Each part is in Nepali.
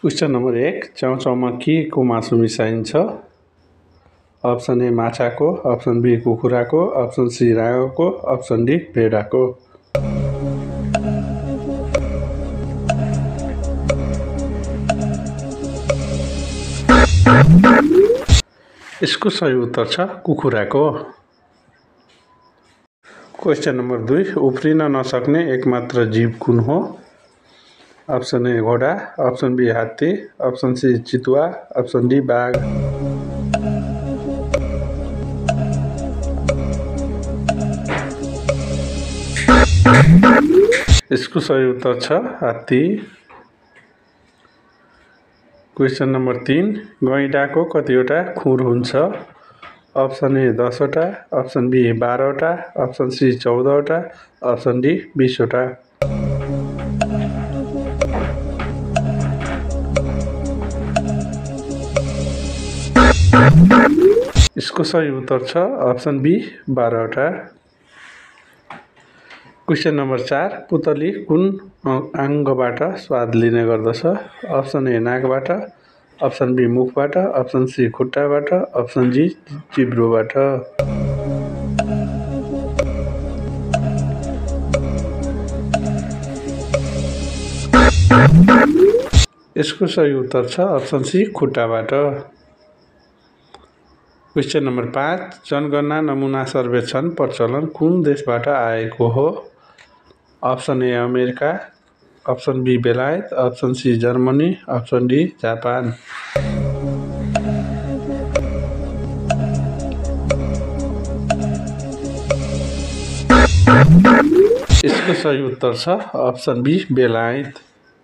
क्वेशन नम्बर 1 चाउचाउमा के को मासु मिसाइन्छ? अप्सन ए माछाको, अप्सन बी कुखुराको, अप्सन सी राँगोको, अप्सन डी भेडाको। यसको सही उत्तर छ कुखुराको। क्वेशन नम्बर 2 उफ्रिन नसक्ने एकमात्र जीव कुन हो? अप्सन ए घोडा, अप्सन बी हात्ती, अप्सन सी चितुवा, अप्सन डी बाघ। यसको सही उत्तर छ हात्ती। क्वेशन नम्बर 3 गैंडाको कतिवटा खुर हुन्छ? अप्सन ए 10 वटा, अप्सन बी 12 वटा, अप्सन सी 14 वटा, अप्सन डी 20 वटा। यसको सही उत्तर छ अप्सन बी 12 वटा। क्वेशन नम्बर 4 पुतली कुन अङ्गबाट स्वाद लिने गर्दछ? अप्सन ए नाकबाट, अप्सन बी मुखबाट, अप्सन सी खुट्टाबाट, अप्सन जी जिब्रोबाट। यसको सही उत्तर छ अप्सन सी खुट्टाबाट। क्वेशन नम्बर 5 जनगणना नमुना सर्वेक्षण प्रचलन कुन देशबाट आएको हो? Option A America, option B बेलायत, option C Germany, option D Japan. यसको सही उत्तर छ अप्सन बी बेलायत।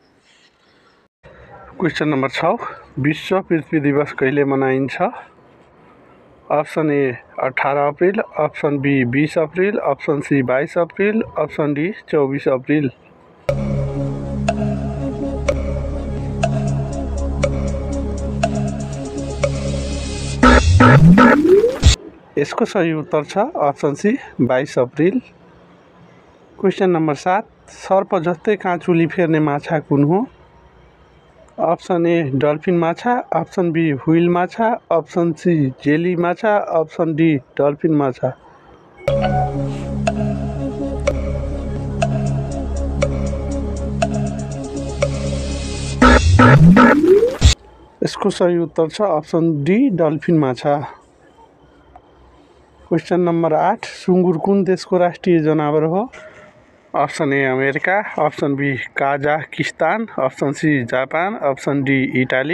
क्वेशन नम्बर 6 विश्व पृथ्वी दिवस कहिले मनाइन्छ? Option A 18 April, option B 20 April, option C 22 April, option D 24 April. यसको सही उत्तर छ option C 22 April. Question number 7 सर्प जस्तै काँचुली फेर्ने माछा कुन हो? अप्सन ए डल्फिन माछा, अप्सन बी व्हेल माछा, अप्सन सी जेली माछा, अप्सन डी डल्फिन माछा। यसको सही उत्तर छ अप्सन डी डल्फिन माछा। क्वेशन नम्बर 8 सुँगुर कुन देशको राष्ट्रिय जनावर हो? Option A America, option B Kazakhstan, option C Japan, option D Italy.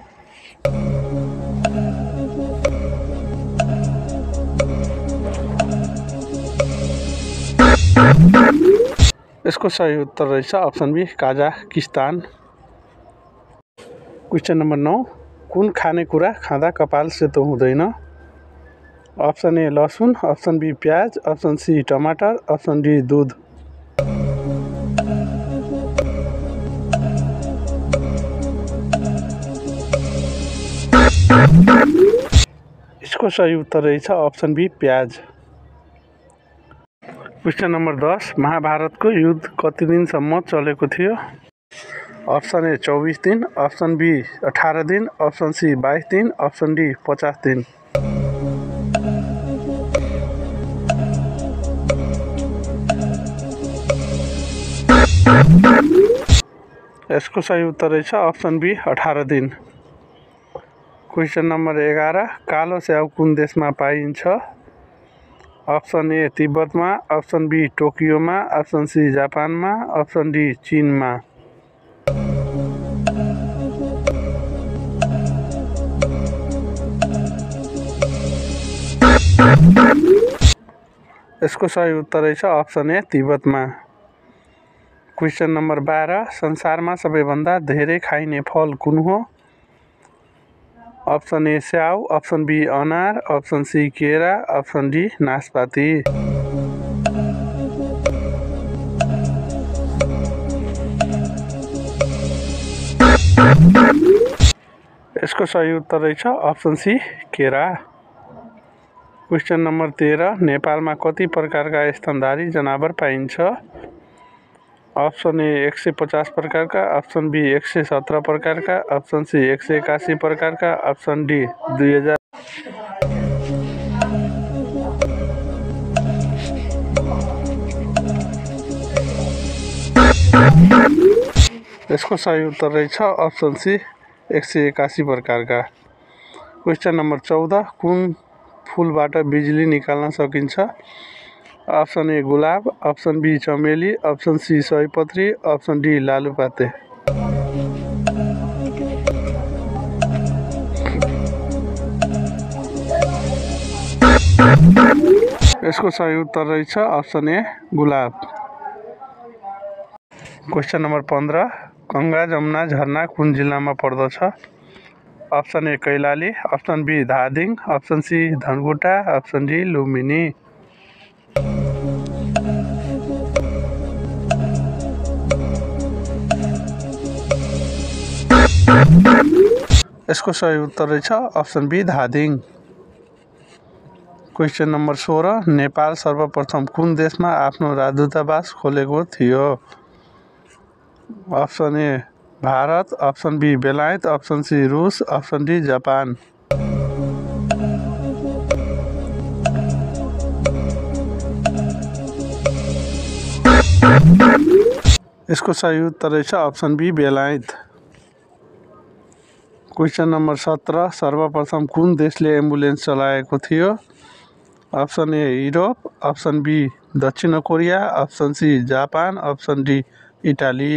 यसको सही उत्तर रहेछ option B Kazakhstan. Question number 9 कुन खानेकुरा खाँदा कपाल सेतो हुँदैन? अप्सन ए लसुन, अप्सन बी प्याज, अप्सन सी टमाटर, अप्सन डी दूध। यसको सही उत्तर रहेछ अप्सन बी प्याज। क्वेशन नम्बर 10 महाभारतको युद्ध कति दिनसम्म चलेको थियो? अप्सन ए 24 दिन, अप्सन बी 18 दिन, अप्सन सी 22 दिन, अप्सन डी 50 दिन। यसको सही उत्तर रहेछ अप्सन बी 18 दिन। क्वेशन नम्बर 11 कालो स्याउ कुन देशमा पाइन्छ? अप्सन ए तिब्बतमा, अप्सन बी टोकियोमा, अप्सन सी जापानमा, अप्सन डी चीनमा। यसको सही उत्तर रहेछ अप्सन ए तिब्बतमा। क्वेशन नम्बर 12 संसारमा सबैभन्दा धेरै खाइने फल कुन हो? अप्सन ए स्याउ, अप्सन बी अनार, अप्सन सी केरा, अप्सन डी नासपाती। यसको सही उत्तर रहेछ अप्सन सी केरा। क्वेशन नम्बर 13 नेपालमा कति प्रकारका स्तनधारी जनावर पाइन्छ? ऑप्शन ए 150 प्रकार का, ऑप्शन बी 117 प्रकार का, ऑप्शन सी 181 प्रकार का, ऑप्शन डी 2000। यसको सही उत्तर रहेछ ऑप्शन सी 181 प्रकार का। क्वेश्चन नंबर 14 कुन फूलबाट बिजुली निकाल्न सकिन्छ? ऑप्शन ए गुलाब, ऑप्शन बी चमेली, ऑप्शन सी सयपत्री, ऑप्शन डी लालुपाते। यसको सही उत्तर रहेछ ऑप्शन ए गुलाब। क्वेश्चन नंबर 15 गंगा जमुना झरना कुन जिल्लामा पर्दछ? Option A Kailali, option B Dhading, option C Dhankuta, option D Lumbini. यसको सही उत्तर रहेछ option B Dhading. Question number 16 Nepal सर्वप्रथम कुन देशमा आफ्नो राजदूतावास खोलेको थियो? Option A Bharat, option B बेलायत, ऑप्शन सी रूस, ऑप्शन डी जापान। यसको सही उत्तर रहेछ ऑप्शन बी बेलायत। क्वेश्चन नंबर 17 सर्वप्रथम कुन देशले एम्बुलेन्स चलाएको थियो? Option A Europe, option B दक्षिण Korea, option C Japan, option D Italy.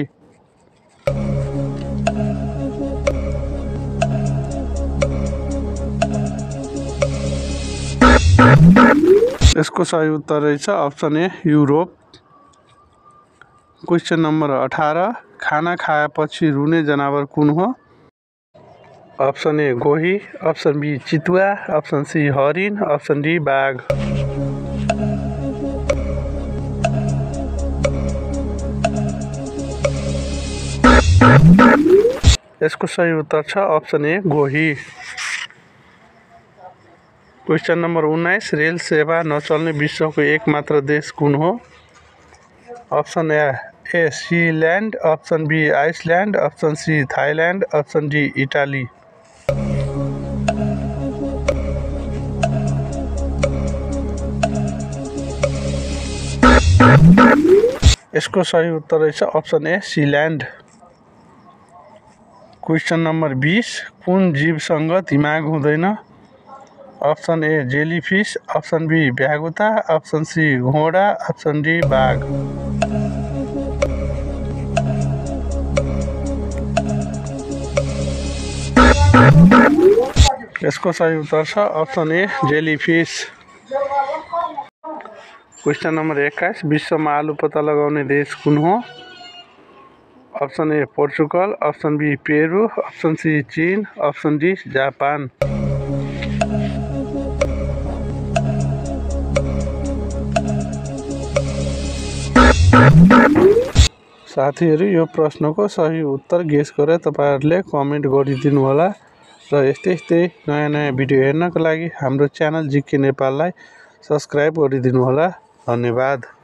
यसको सही उत्तर रहेछ option A Europe. Question number 18 खाना खाएपछि रुने जनावर कुन हो? ऑप्शन ए गोही, ऑप्शन बी चितुवा, ऑप्शन सी हरिण, ऑप्शन डी बाघ। यसको सही उत्तर छ ऑप्शन ए गोही। क्वेश्चन नंबर 19 रेल सेवा नचल्ने विश्वको एकमात्र देश कुन हो? Option A Sealand, option B Iceland, option C Thailand, option D Italy. यसको सही उत्तर रहेछ option A Sealand. Question number 20 कुन जीवसँग दिमाग हुँदैन? Option A jellyfish, option B भ्यागुता, ऑप्शन सी घोडा, ऑप्शन डी बाघ। यसको सही उत्तर छ option A jellyfish. Question number 21 विश्वमा आलु पत्ता लगाउने देश कुन हो? Option A Portugal, option B Peru, option C चीन, ऑप्शन डी जापान। साथीहरु यो प्रश्नको सही उत्तर गेस गरेर तपाईहरुले कमेन्ट गरिदिनु होला र यस्तै नयाँ भिडियो हेर्नको लागि हाम्रो च्यानल जिके नेपाललाई सब्स्क्राइब गरिदिनु होला। धन्यवाद।